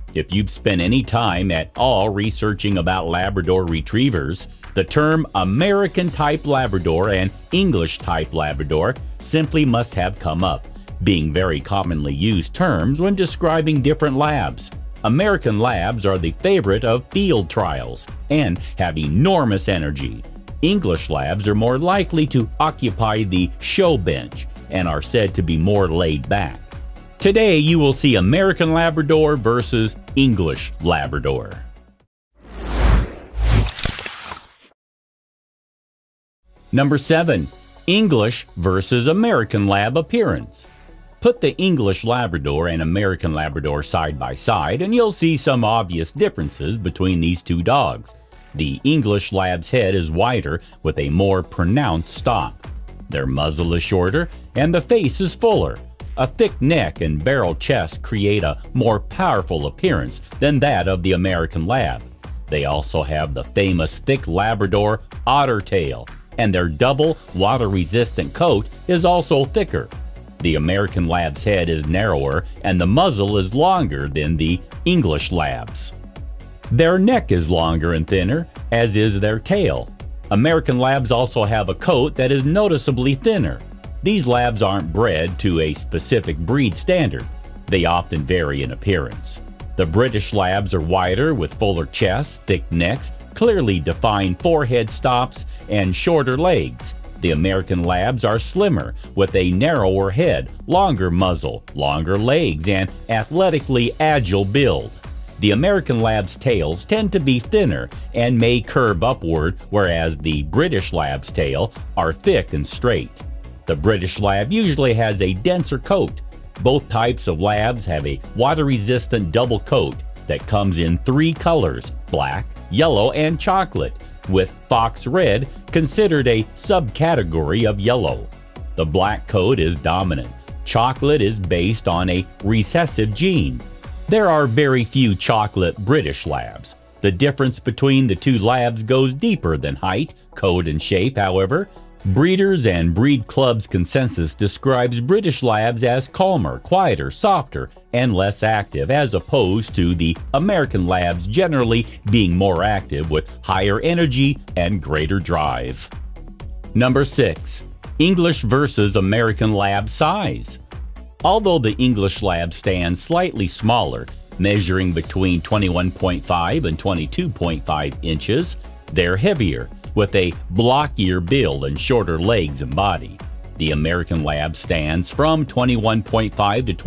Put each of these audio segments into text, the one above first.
If you've spent any time at all researching about Labrador Retrievers, the term American Type Labrador and English Type Labrador simply must have come up, being very commonly used terms when describing different labs. American labs are the favorite of field trials and have enormous energy. English labs are more likely to occupy the show bench and are said to be more laid back. Today you will see American Labrador versus English Labrador. Number 7. English versus American Lab appearance. Put the English Labrador and American Labrador side by side and you'll see some obvious differences between these two dogs. The English Lab's head is wider with a more pronounced stop. Their muzzle is shorter and the face is fuller. A thick neck and barrel chest create a more powerful appearance than that of the American Lab. They also have the famous thick Labrador otter tail, and their double water-resistant coat is also thicker. The American Lab's head is narrower and the muzzle is longer than the English Lab's. Their neck is longer and thinner, as is their tail. American Labs also have a coat that is noticeably thinner. These labs aren't bred to a specific breed standard. They often vary in appearance. The British Labs are wider with fuller chests, thick necks, clearly defined forehead stops, and shorter legs. The American Labs are slimmer with a narrower head, longer muzzle, longer legs, and athletically agile build. The American Lab's tails tend to be thinner and may curve upward, whereas the British Lab's tail are thick and straight. The British Lab usually has a denser coat. Both types of labs have a water-resistant double coat that comes in 3 colors: black, yellow, and chocolate, with fox red considered a subcategory of yellow. The black coat is dominant. Chocolate is based on a recessive gene. There are very few chocolate British Labs. The difference between the two labs goes deeper than height, coat, and shape, however. Breeders and breed clubs consensus describes British Labs as calmer, quieter, softer, and less active, as opposed to the American Labs generally being more active with higher energy and greater drive. Number 6. English versus American Lab size. Although the English Lab stands slightly smaller, measuring between 21.5 and 22.5 inches, they're heavier, with a blockier build and shorter legs and body. The American Lab stands from 21.5 to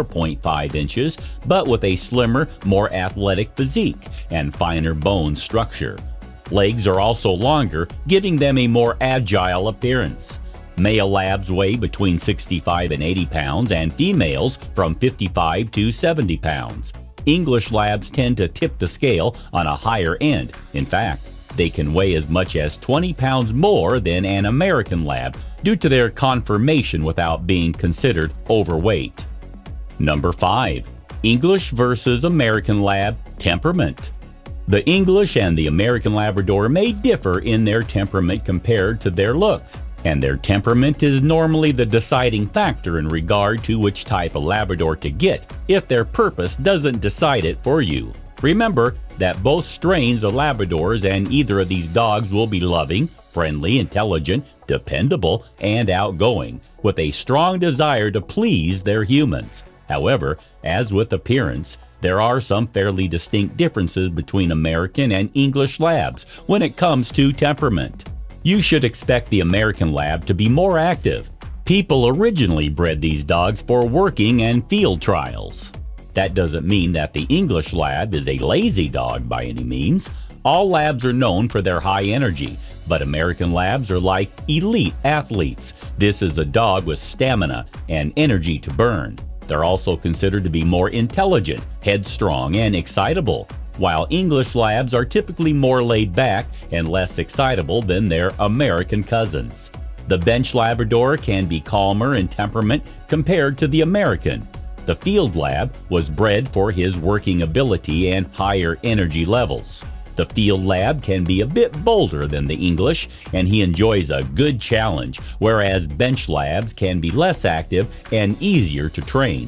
24.5 inches, but with a slimmer, more athletic physique and finer bone structure. Legs are also longer, giving them a more agile appearance. Male Labs weigh between 65 and 80 pounds and females from 55 to 70 pounds. English Labs tend to tip the scale on a higher end. In fact, they can weigh as much as 20 pounds more than an American Lab due to their conformation without being considered overweight. Number 5. English versus American Lab temperament. The English and the American Labrador may differ in their temperament compared to their looks, and their temperament is normally the deciding factor in regard to which type of Labrador to get if their purpose doesn't decide it for you. Remember that both strains of Labradors and either of these dogs will be loving, friendly, intelligent, dependable, and outgoing, with a strong desire to please their humans. However, as with appearance, there are some fairly distinct differences between American and English Labs when it comes to temperament. You should expect the American Lab to be more active. People originally bred these dogs for working and field trials. That doesn't mean that the English Lab is a lazy dog by any means. All labs are known for their high energy, but American Labs are like elite athletes. This is a dog with stamina and energy to burn. They're also considered to be more intelligent, headstrong, and excitable, while English Labs are typically more laid back and less excitable than their American cousins. The bench Labrador can be calmer in temperament compared to the American. The Field Lab was bred for his working ability and higher energy levels. The Field Lab can be a bit bolder than the English, and he enjoys a good challenge, whereas bench Labs can be less active and easier to train.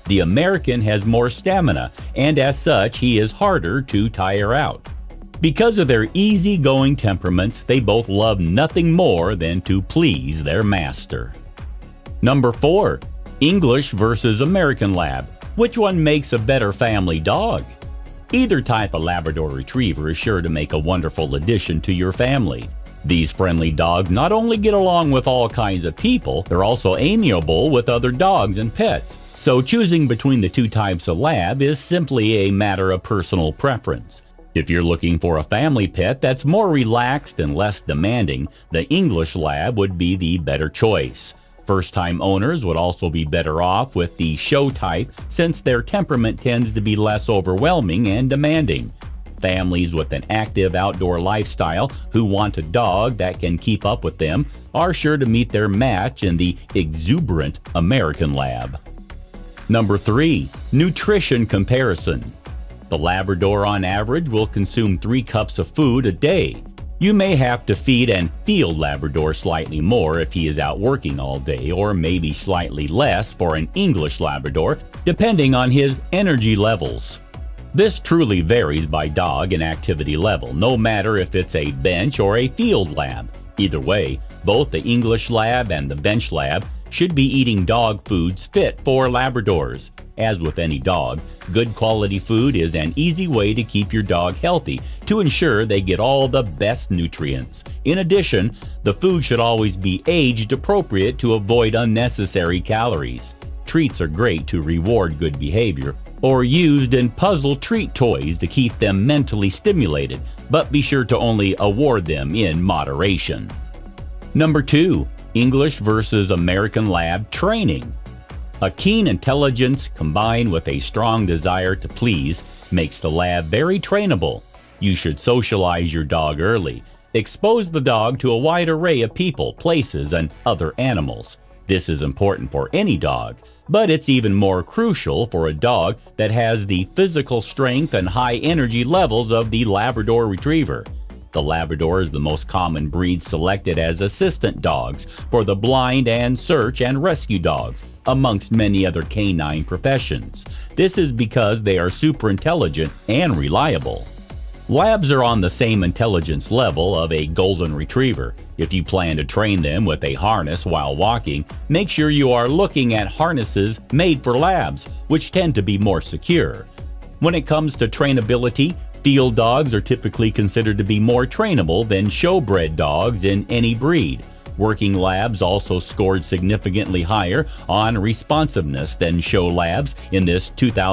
The American has more stamina, and as such, he is harder to tire out. Because of their easygoing temperaments, they both love nothing more than to please their master. Number 4. English versus American Lab. Which one makes a better family dog? Either type of Labrador Retriever is sure to make a wonderful addition to your family. These friendly dogs not only get along with all kinds of people, they're also amiable with other dogs and pets. So choosing between the two types of lab is simply a matter of personal preference. If you're looking for a family pet that's more relaxed and less demanding, the English Lab would be the better choice. First-time owners would also be better off with the show type since their temperament tends to be less overwhelming and demanding. Families with an active outdoor lifestyle who want a dog that can keep up with them are sure to meet their match in the exuberant American Lab. Number 3. Nutrition comparison. The Labrador on average will consume 3 cups of food a day. You may have to feed an field Labrador slightly more if he is out working all day, or maybe slightly less for an English Labrador, depending on his energy levels. This truly varies by dog and activity level, no matter if it's a bench or a field lab. Either way, both the English Lab and the bench lab should be eating dog foods fit for Labradors. As with any dog, good quality food is an easy way to keep your dog healthy to ensure they get all the best nutrients. In addition, the food should always be aged appropriate to avoid unnecessary calories. Treats are great to reward good behavior, or used in puzzle treat toys to keep them mentally stimulated, but be sure to only award them in moderation. Number 2. English versus American Lab training. A keen intelligence combined with a strong desire to please makes the lab very trainable. You should socialize your dog early. Expose the dog to a wide array of people, places, and other animals. This is important for any dog, but it's even more crucial for a dog that has the physical strength and high energy levels of the Labrador Retriever. The Labrador is the most common breed selected as assistant dogs for the blind and search and rescue dogs, amongst many other canine professions. This is because they are super intelligent and reliable. Labs are on the same intelligence level of a golden retriever. If you plan to train them with a harness while walking, make sure you are looking at harnesses made for labs, which tend to be more secure. When it comes to trainability, field dogs are typically considered to be more trainable than showbred dogs in any breed. Working labs also scored significantly higher on responsiveness than show labs in this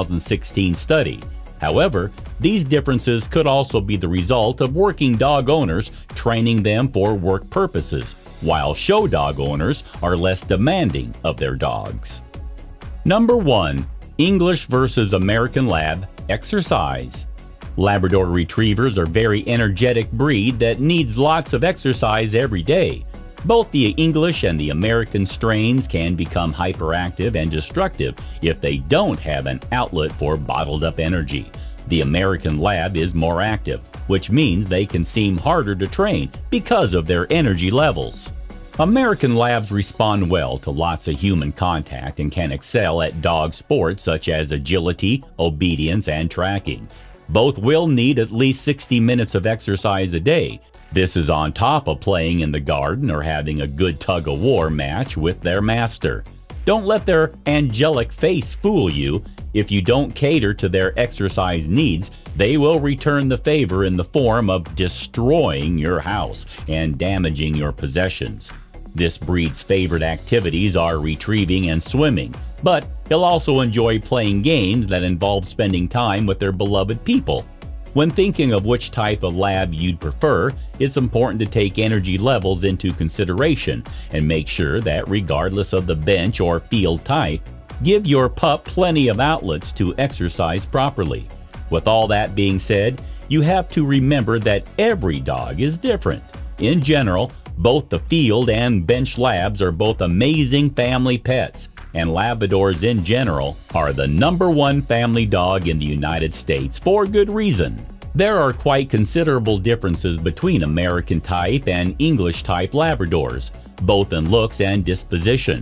2016 study. However, these differences could also be the result of working dog owners training them for work purposes, while show dog owners are less demanding of their dogs. Number 1. English versus American Lab exercise. Labrador Retrievers are very energetic breed that needs lots of exercise every day. Both the English and the American strains can become hyperactive and destructive if they don't have an outlet for bottled up energy. The American Lab is more active, which means they can seem harder to train because of their energy levels. American Labs respond well to lots of human contact and can excel at dog sports such as agility, obedience, and tracking. Both will need at least 60 minutes of exercise a day. This is on top of playing in the garden or having a good tug-of-war match with their master. Don't let their angelic face fool you. If you don't cater to their exercise needs, they will return the favor in the form of destroying your house and damaging your possessions. This breed's favorite activities are retrieving and swimming, but he'll also enjoy playing games that involve spending time with their beloved people. When thinking of which type of lab you'd prefer, it's important to take energy levels into consideration and make sure that regardless of the bench or field type, give your pup plenty of outlets to exercise properly. With all that being said, you have to remember that every dog is different. In general, both the field and bench labs are both amazing family pets, and Labradors in general are the #1 family dog in the United States for good reason. There are quite considerable differences between American type and English type Labradors, both in looks and disposition.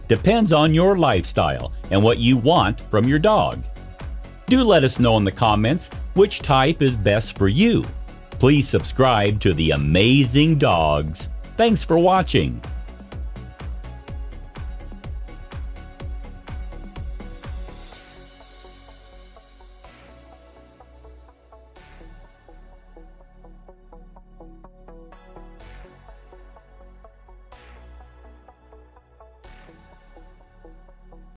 depends on your lifestyle and what you want from your dog. Do let us know in the comments which type is best for you. Please subscribe to The Amazing Dogs. Thanks for watching.